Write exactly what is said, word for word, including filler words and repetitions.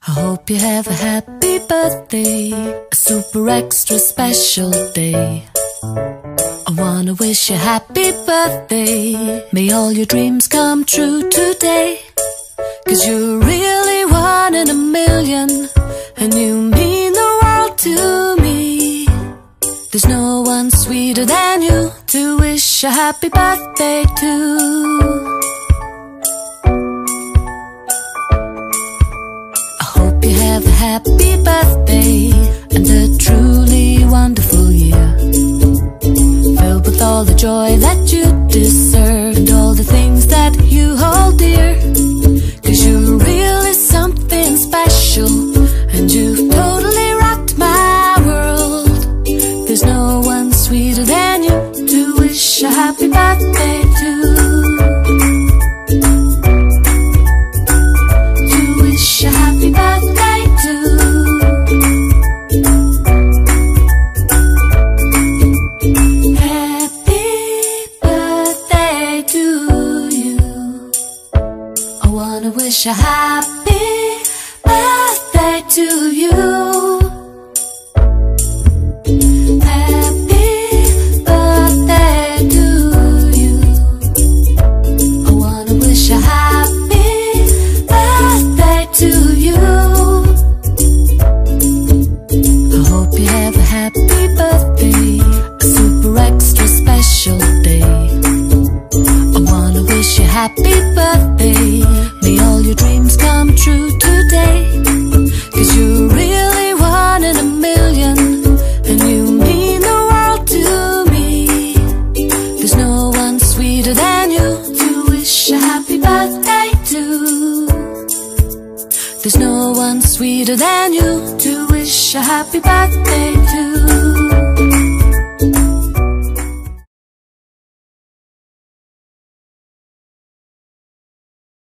I hope you have a happy birthday, a super extra special day. I wanna wish you a happy birthday. May all your dreams come true today. Cause you're really one in a million, and you mean the world to me. There's no one sweeter than you to wish a happy birthday to. You have a happy birthday and a truly wonderful year, filled with all the joy that you deserve and all the things that you hold dear. Cause you're really something special, and you've totally rocked my world. There's no one sweeter than you to wish a happy birthday to. To wish a happy birthday. I wish a happy birthday to you. Happy birthday to you. I wanna wish a happy birthday to you. I hope you have a happy birthday, a super extra special day. I wanna wish you a happy birthday. May all your dreams come true today. Cause you're really one in a million, and you mean the world to me. There's no one sweeter than you to wish a happy birthday to. There's no one sweeter than you to wish a happy birthday.